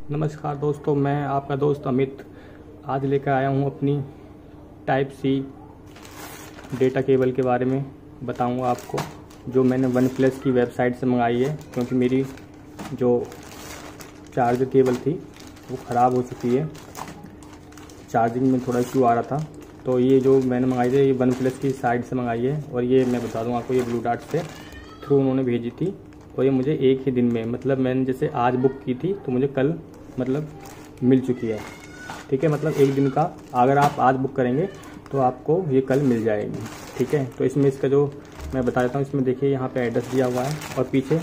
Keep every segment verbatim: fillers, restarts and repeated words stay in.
नमस्कार दोस्तों, मैं आपका दोस्त अमित आज लेकर आया हूं अपनी टाइप सी डेटा केबल के बारे में बताऊंगा आपको, जो मैंने वन प्लस की वेबसाइट से मंगाई है। क्योंकि मेरी जो चार्जर केबल थी वो ख़राब हो चुकी है, चार्जिंग में थोड़ा इशू आ रहा था। तो ये जो मैंने मंगाई थी ये वन प्लस की साइट से मंगाई है, और ये मैं बता दूं आपको, ये ब्लू डार्ट से थ्रू उन्होंने भेजी थी। और ये मुझे एक ही दिन में, मतलब मैंने जैसे आज बुक की थी तो मुझे कल मतलब मिल चुकी है। ठीक है, मतलब एक दिन का अगर आप आज बुक करेंगे तो आपको ये कल मिल जाएगी। ठीक है, तो इसमें इसका जो मैं बता देता हूँ, इसमें देखिए यहाँ पे एड्रेस दिया हुआ है और पीछे,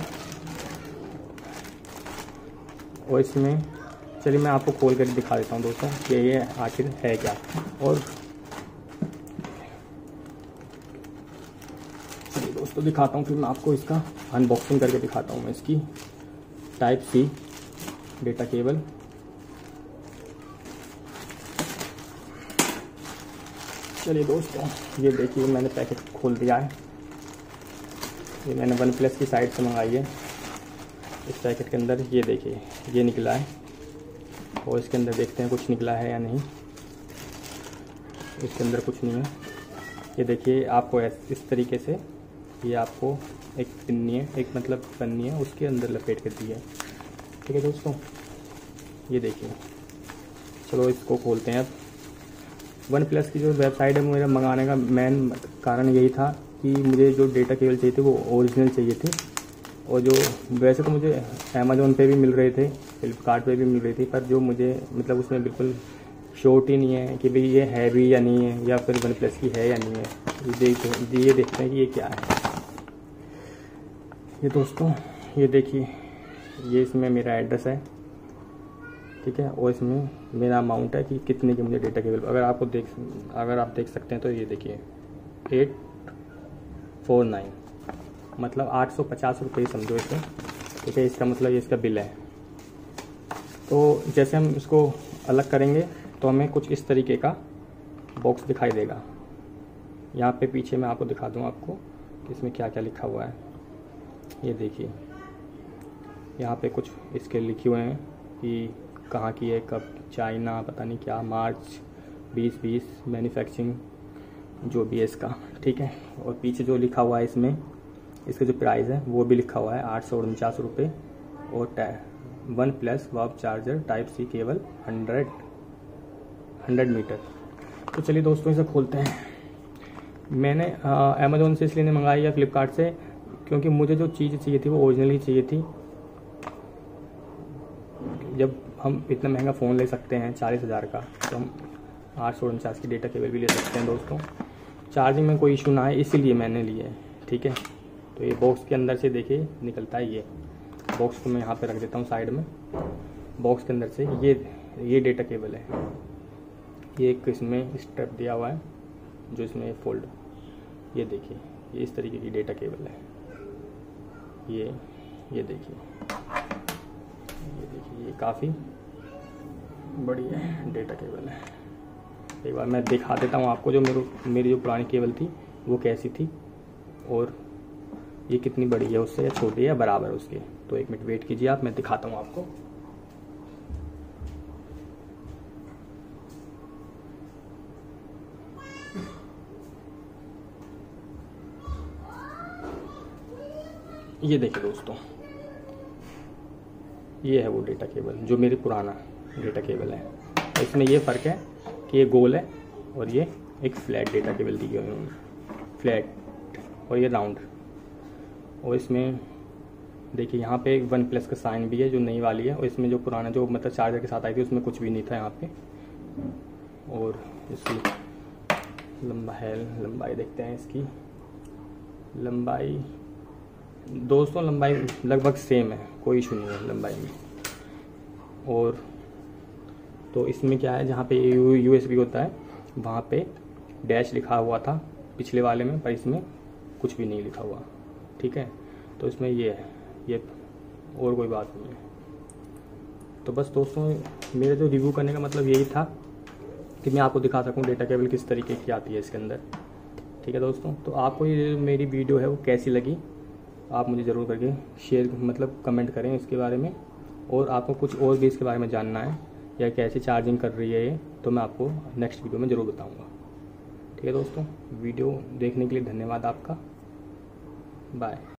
और इसमें चलिए मैं आपको खोल कर दिखा देता हूँ दोस्तों कि ये आखिर है क्या। और चलिए दोस्तों दिखाता हूँ, फिर मैं आपको इसका अनबॉक्सिंग करके दिखाता हूँ मैं इसकी टाइप सी डेटा केबल। चलिए दोस्तों ये देखिए मैंने पैकेट खोल दिया है। ये मैंने वन प्लस की साइट से मंगाई है। इस पैकेट के अंदर ये देखिए ये निकला है, और इसके अंदर देखते हैं कुछ निकला है या नहीं। इसके अंदर कुछ नहीं है। ये देखिए आपको इस तरीके से ये आपको एक पिन्नी है, एक मतलब पन्नी है, उसके अंदर लपेट कर दी है। ठीक है दोस्तों, ये देखिए। चलो इसको खोलते हैं अब। वन प्लस की जो वेबसाइट है मेरा मंगाने का मेन कारण यही था कि मुझे जो डेटा केबल चाहिए थी वो ओरिजिनल चाहिए थी। और जो वैसे तो मुझे अमेज़ोन पे भी मिल रहे थे, फ्लिपकार्ट पे भी मिल रही थी, पर जो मुझे मतलब उसमें बिल्कुल शॉर्ट ही नहीं है कि भाई ये है भी या नहीं है, या फिर वन प्लस की है या नहीं है। ये देख ये देखते हैं कि ये क्या है। ये दोस्तों ये देखिए, ये इसमें मेरा एड्रेस है। ठीक है, और इसमें मेरा अमाउंट है कि कितने की मुझे डेटा केबल, अगर आपको देख अगर आप देख सकते हैं तो ये देखिए एट फोर नाइन, मतलब आठ सौ पचास रुपये समझो इसे। ठीक है, इसका मतलब ये इसका बिल है। तो जैसे हम इसको अलग करेंगे तो हमें कुछ इस तरीके का बॉक्स दिखाई देगा। यहाँ पे पीछे मैं आपको दिखा दूँ आपको कि इसमें क्या क्या लिखा हुआ है। ये देखिए यहाँ पे कुछ इसके लिखे हुए हैं कि कहाँ की है, कब, चाइना, पता नहीं क्या, मार्च बीस बीस, मैन्युफैक्चरिंग जो भी है इसका। ठीक है, और पीछे जो लिखा हुआ है इसमें, इसका जो प्राइस है वो भी लिखा हुआ है आठ सौ उनचास रुपये। और one plus warp charger type C cable hundred hundred metre. तो चलिए दोस्तों इसे खोलते हैं। मैंने अमेज़ोन से इसलिए नहीं मंगाई या फ्लिपकार्ट से, क्योंकि मुझे जो चीज़ चाहिए थी वो ओरिजिनल ही चाहिए थी। जब हम इतना महंगा फ़ोन ले सकते हैं चालीस हज़ार का, तो हम आठ सौ उनचास की डेटा केबल भी ले सकते हैं दोस्तों। चार्जिंग में कोई इशू ना है, इसीलिए मैंने लिए है। ठीक है, तो ये बॉक्स के अंदर से देखिए निकलता है। ये बॉक्स को मैं यहाँ पे रख देता हूँ साइड में। बॉक्स के अंदर से ये ये डेटा केबल है। ये एक इसमें स्ट्रैप दिया हुआ है जो इसमें फोल्ड, ये देखिए ये इस तरीके की डेटा केबल है। ये ये देखिए ये देखिए ये काफ़ी बड़ी है डेटा केबल है। एक बार मैं दिखा देता हूँ आपको जो मेरे मेरी जो पुरानी केबल थी वो कैसी थी, और ये कितनी बड़ी है उससे, या छोटी है बराबर उसके। तो एक मिनट वेट कीजिए आप, मैं दिखाता हूँ आपको। ये देखिए दोस्तों, ये है वो डेटा केबल जो मेरी पुराना डेटा केबल है। इसमें ये फ़र्क है कि ये गोल है और ये एक फ्लैट डेटा केबल दी हुई है, फ्लैट, और ये राउंड। और इसमें देखिए यहाँ पे एक वन प्लस का साइन भी है जो नई वाली है, और इसमें जो पुराना जो मतलब चार्जर के साथ आई थी उसमें कुछ भी नहीं था यहाँ पे। और इसकी लंबा है, लंबाई देखते हैं इसकी लंबाई दोस्तों, लंबाई लगभग सेम है, कोई इशू नहीं है लंबाई में। और तो इसमें क्या है, जहाँ पे यू एस बी होता है वहाँ पे डैश लिखा हुआ था पिछले वाले में, पर इसमें कुछ भी नहीं लिखा हुआ। ठीक है, तो इसमें ये है, ये और कोई बात नहीं है। तो बस दोस्तों मेरे जो रिव्यू करने का मतलब यही था कि मैं आपको दिखा सकूं डेटा केबल किस तरीके की आती है इसके अंदर। ठीक है दोस्तों, तो आपको ये मेरी वीडियो है वो कैसी लगी आप मुझे ज़रूर करके शेयर मतलब कमेंट करें इसके बारे में। और आपको कुछ और भी इसके बारे में जानना है या कैसे चार्जिंग कर रही है ये, तो मैं आपको नेक्स्ट वीडियो में ज़रूर बताऊँगा। ठीक है दोस्तों, वीडियो देखने के लिए धन्यवाद आपका। बाय।